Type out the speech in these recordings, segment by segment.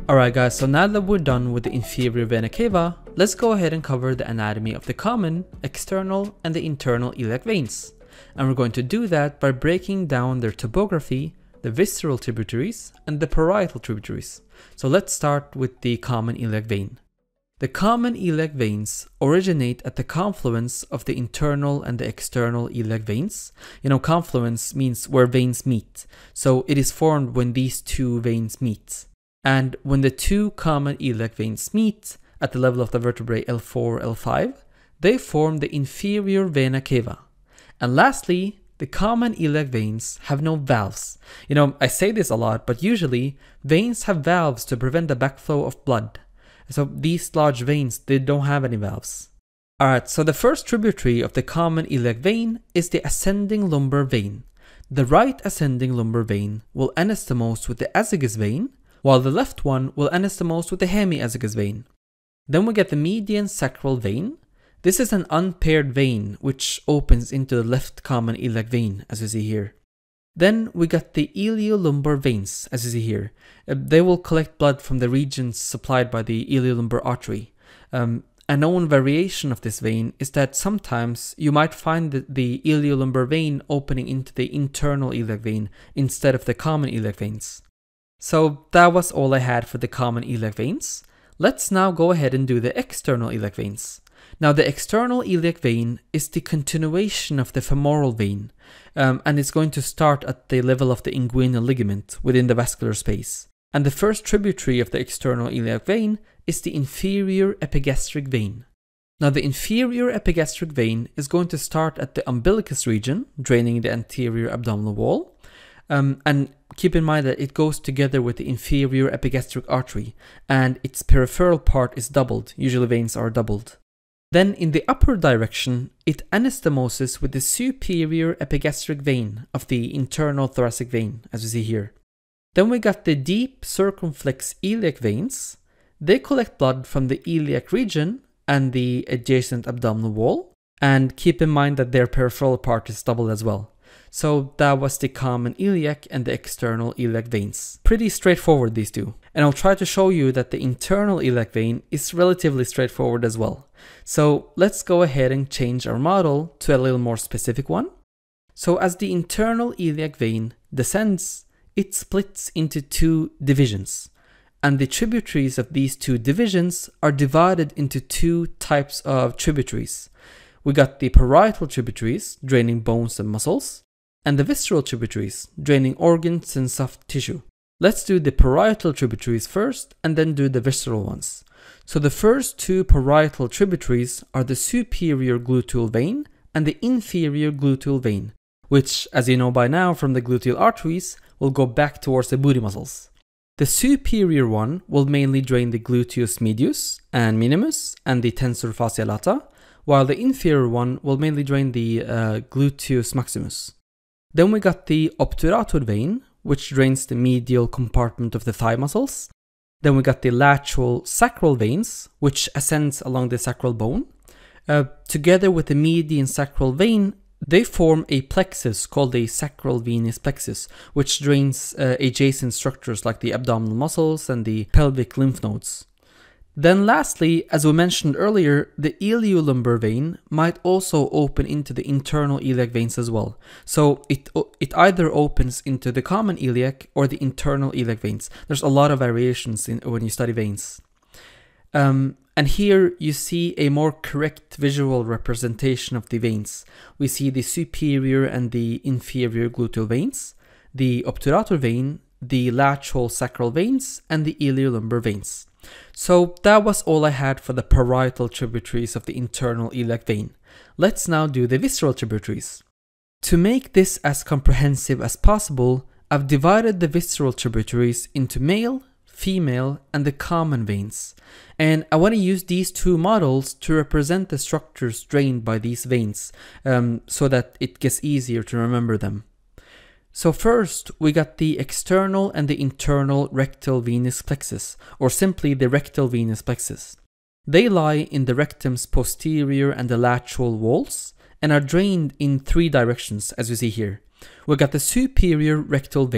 Alright guys, so now that we're done with the inferior vena cava, let's go ahead and cover the anatomy of the common, external, and the internal iliac veins. And we're going to do that by breaking down their topography, the visceral tributaries, and the parietal tributaries. So let's start with the common iliac vein. The common iliac veins originate at the confluence of the internal and the external iliac veins. You know, confluence means where veins meet. So it is formed when these two veins meet. And when the two common iliac veins meet at the level of the vertebrae L4, L5, they form the inferior vena cava. And lastly, the common iliac veins have no valves. You know, I say this a lot, but usually veins have valves to prevent the backflow of blood. So these large veins, they don't have any valves. Alright, so the first tributary of the common iliac vein is the ascending lumbar vein. The right ascending lumbar vein will anastomose with the azygos vein, while the left one will anastomose with the hemiazygos vein. Then we get the median sacral vein. This is an unpaired vein which opens into the left common iliac vein, as you see here. Then we got the Iliolumbar veins, as you see here. They will collect blood from the regions supplied by the Iliolumbar artery. A known variation of this vein is that sometimes you might find the Iliolumbar vein opening into the internal iliac vein instead of the common iliac veins. So that was all I had for the common iliac veins. Let's now go ahead and do the external iliac veins. Now the external iliac vein is the continuation of the femoral vein, and it's going to start at the level of the inguinal ligament within the vascular space. And the first tributary of the external iliac vein is the inferior epigastric vein. Now the inferior epigastric vein is going to start at the umbilicus region, draining the anterior abdominal wall. And keep in mind that it goes together with the inferior epigastric artery, and its peripheral part is doubled. Usually veins are doubled. Then in the upper direction, it anastomoses with the superior epigastric vein of the internal thoracic vein, as you see here. Then we got the deep circumflex iliac veins. They collect blood from the iliac region and the adjacent abdominal wall. And keep in mind that their peripheral part is doubled as well. So that was the common iliac and the external iliac veins. Pretty straightforward, these two. And I'll try to show you that the internal iliac vein is relatively straightforward as well. So let's go ahead and change our model to a little more specific one. So as the internal iliac vein descends, it splits into two divisions. And the tributaries of these two divisions are divided into two types of tributaries. We got the parietal tributaries, draining bones and muscles, and the visceral tributaries, draining organs and soft tissue. Let's do the parietal tributaries first, and then do the visceral ones. So the first two parietal tributaries are the superior gluteal vein and the inferior gluteal vein, which, as you know by now from the gluteal arteries, will go back towards the booty muscles. The superior one will mainly drain the gluteus medius and minimus and the tensor fascia lata, while the inferior one will mainly drain the gluteus maximus. Then we got the obturator vein, which drains the medial compartment of the thigh muscles. Then we got the lateral sacral veins, which ascends along the sacral bone. Together with the median sacral vein, they form a plexus called the sacral venous plexus, which drains adjacent structures like the abdominal muscles and the pelvic lymph nodes. Then lastly, as we mentioned earlier, the Iliolumbar vein might also open into the internal iliac veins as well. So it either opens into the common iliac or the internal iliac veins. There's a lot of variations when you study veins. And here you see a more correct visual representation of the veins. We see the superior and the inferior gluteal veins, the obturator vein, the lateral sacral veins, and the Iliolumbar veins. So that was all I had for the parietal tributaries of the internal iliac vein. Let's now do the visceral tributaries. To make this as comprehensive as possible, I've divided the visceral tributaries into male, female, and the common veins. And I want to use these two models to represent the structures drained by these veins, so that it gets easier to remember them. So first, we got the external and the internal rectal venous plexus, or simply the rectal venous plexus. They lie in the rectum's posterior and the lateral walls, and are drained in three directions, as you see here. We got the superior rectal vein,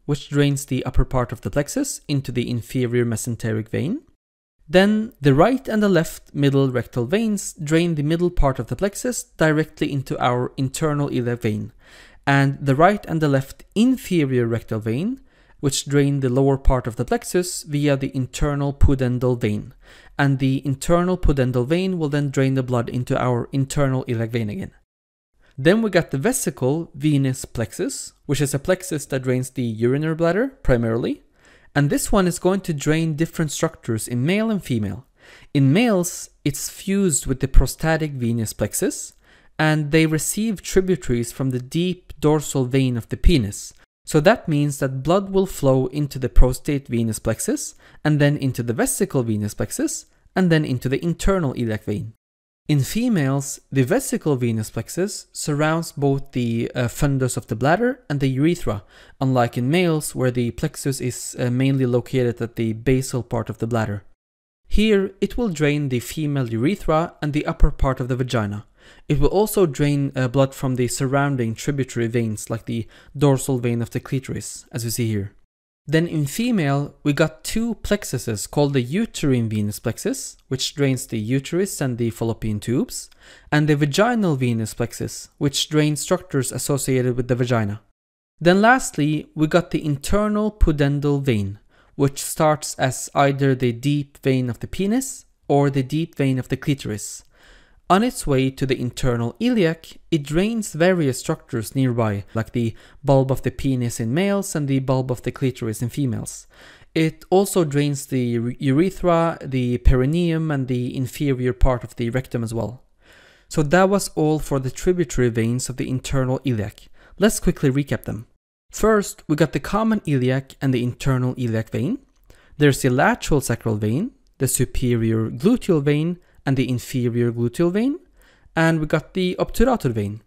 which drains the upper part of the plexus into the inferior mesenteric vein. Then the right and the left middle rectal veins drain the middle part of the plexus directly into our internal iliac vein, and the right and the left inferior rectal vein, which drain the lower part of the plexus via the internal pudendal vein, and the internal pudendal vein will then drain the blood into our internal iliac vein again. Then we got the vesical venous plexus, which is a plexus that drains the urinary bladder primarily. And this one is going to drain different structures in male and female. In males, it's fused with the prostatic venous plexus, and they receive tributaries from the deep dorsal vein of the penis. So that means that blood will flow into the prostate venous plexus, and then into the vesical venous plexus, and then into the internal iliac vein. In females, the vesical venous plexus surrounds both the fundus of the bladder and the urethra, unlike in males where the plexus is mainly located at the basal part of the bladder. Here, it will drain the female urethra and the upper part of the vagina. It will also drain blood from the surrounding tributary veins like the dorsal vein of the clitoris, as we see here. Then in female, we got two plexuses called the uterine venous plexus, which drains the uterus and the fallopian tubes, and the vaginal venous plexus, which drains structures associated with the vagina. Then lastly, we got the internal pudendal vein, which starts as either the deep vein of the penis or the deep vein of the clitoris. On its way to the internal iliac, it drains various structures nearby, like the bulb of the penis in males and the bulb of the clitoris in females. It also drains the urethra, the perineum, and the inferior part of the rectum as well. So that was all for the tributary veins of the internal iliac. Let's quickly recap them. First, we got the common iliac and the internal iliac vein. There's the lateral sacral vein, the superior gluteal vein, and the inferior gluteal vein, and we got the obturator vein.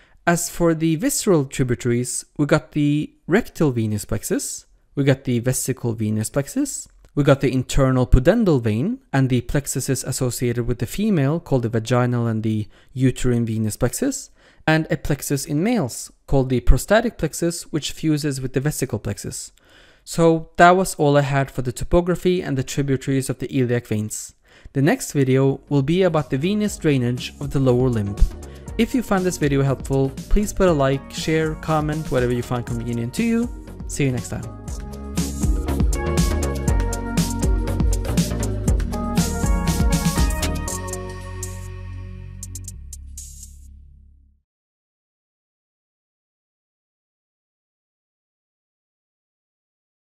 As for the visceral tributaries, we got the rectal venous plexus, we got the vesical venous plexus, we got the internal pudendal vein, and the plexuses associated with the female called the vaginal and the uterine venous plexus, and a plexus in males called the prostatic plexus, which fuses with the vesical plexus. So that was all I had for the topography and the tributaries of the iliac veins. The next video will be about the venous drainage of the lower limb. If you found this video helpful, please put a like, share, comment, whatever you find convenient to you. See you next time.